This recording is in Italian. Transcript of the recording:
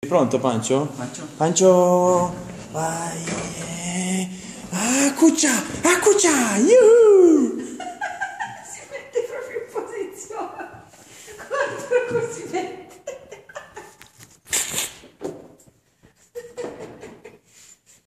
Pronto, Pancio? Pancio? Pancio! Vai! Cuccia! Cuccia! Yuhu! Si mette proprio in posizione. Guarda così.